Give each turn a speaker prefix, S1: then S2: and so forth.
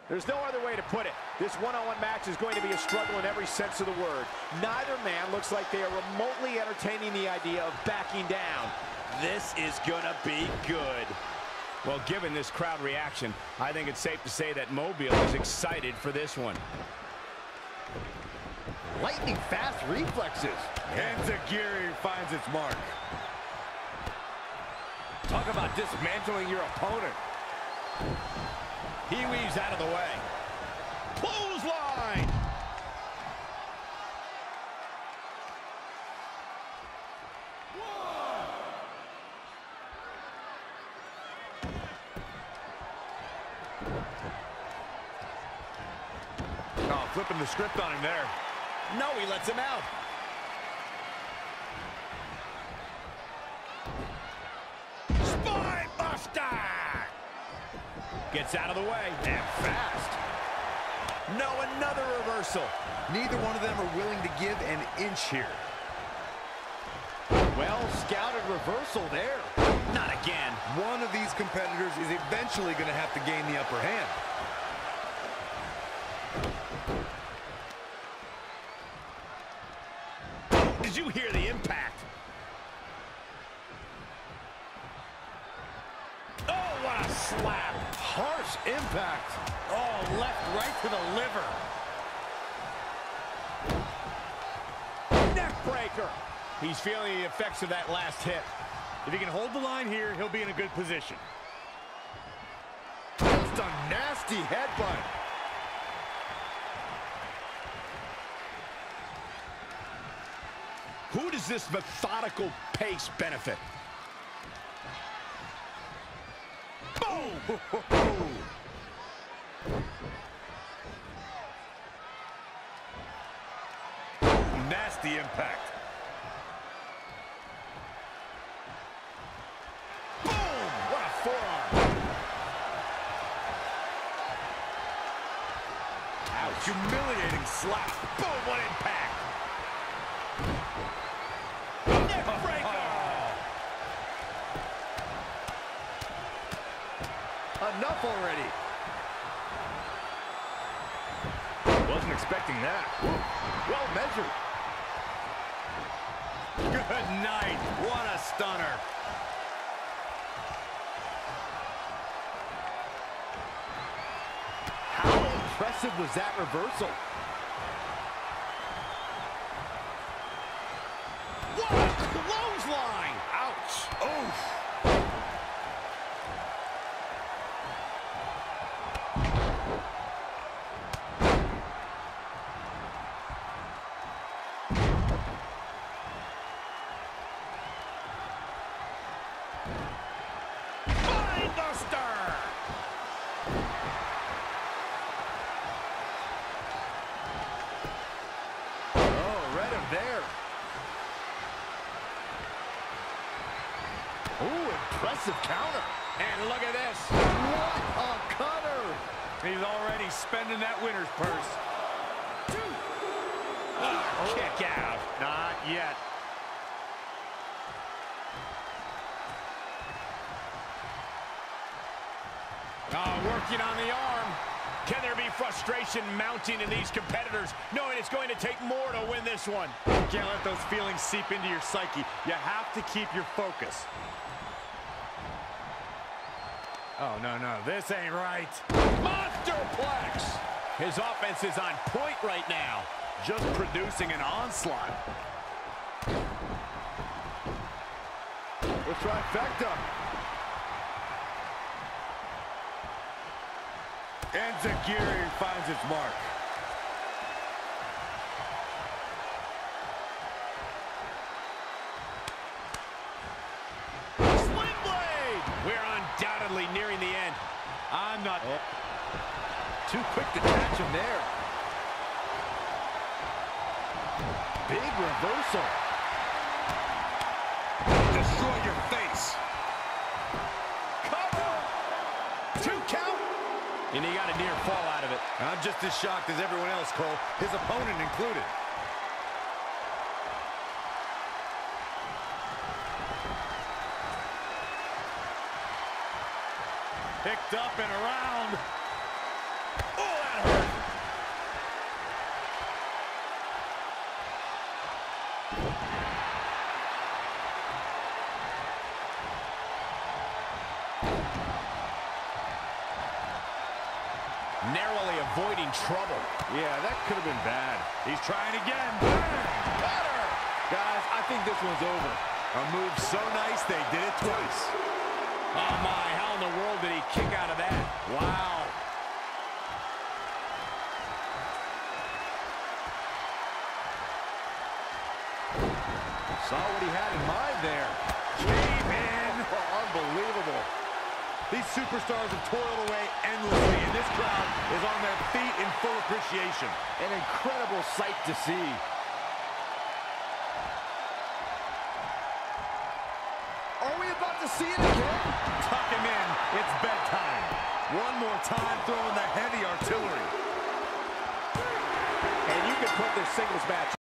S1: There's no other way to put it. This one-on-one match is going to be a struggle in every sense of the word. Neither man looks like they are remotely entertaining the idea of backing down. This is gonna be good.
S2: Well, given this crowd reaction, I think it's safe to say that Mobile is excited for this one.
S3: Lightning fast reflexes.
S4: Enziguri finds its mark.
S1: Talk about dismantling your opponent. He weaves out of the way. Clothesline!
S4: Oh, flipping the script on him there.
S1: No, he lets him out. Spine buster! Gets out of the way, and fast. No, another reversal.
S4: Neither one of them are willing to give an inch here.
S1: Well scouted reversal there. Not again.
S4: One of these competitors is eventually going to have to gain the upper hand.
S1: Did you hear the impact? Oh, what a slap. Harsh impact. Oh, left right to the liver. Neck breaker. He's feeling the effects of that last hit.
S4: If he can hold the line here, he'll be in a good position. Just a nasty headbutt.
S1: Who does this methodical pace benefit? Boom!
S4: Nasty impact.
S1: Boom! What a forearm!
S4: Ouch. Humiliating slap.
S1: Boom! What impact! Neck breaker!
S4: Enough already. Wasn't expecting that. Well measured.
S1: Good night. What a stunner. How impressive was that reversal? What a clothesline! Ouch! Oof! There. Ooh, impressive counter. And look at this. What a cutter.
S4: He's already spending that winner's purse.
S1: Kick out. Not yet. Working on the arm. Can there be frustration mounting in these competitors, knowing it's going to take more to win this one?
S4: You can't let those feelings seep into your psyche. You have to keep your focus. Oh, no, this ain't right.
S1: Monsterplex! His offense is on point right now.
S4: Just producing an onslaught.
S1: The trifecta.
S4: Enziguri finds its mark.
S1: Sling blade! We're undoubtedly nearing the end.
S4: I'm not...
S1: Too quick to catch him there. Big reversal.
S4: Destroy your face.
S1: Cover! 2 count. And he got a near fall out of it.
S4: I'm just as shocked as everyone else, Cole, his opponent included. Picked up and around.
S2: narrowly avoiding trouble.
S4: Yeah, that could have been bad. He's trying again. Bang! Guys, I think this one's over. A move so nice, they did it twice.
S2: Oh, my. How in the world did he kick out of that? Wow.
S3: Saw what he had in mind there.
S4: Came in.
S3: Oh, unbelievable.
S4: These superstars have toiled away endlessly, and this crowd is on their feet in full appreciation.
S3: An incredible sight to see. Are we about to see it again?
S4: Tuck him in. It's bedtime. One more time, throwing the heavy artillery.
S1: And you can put this singles match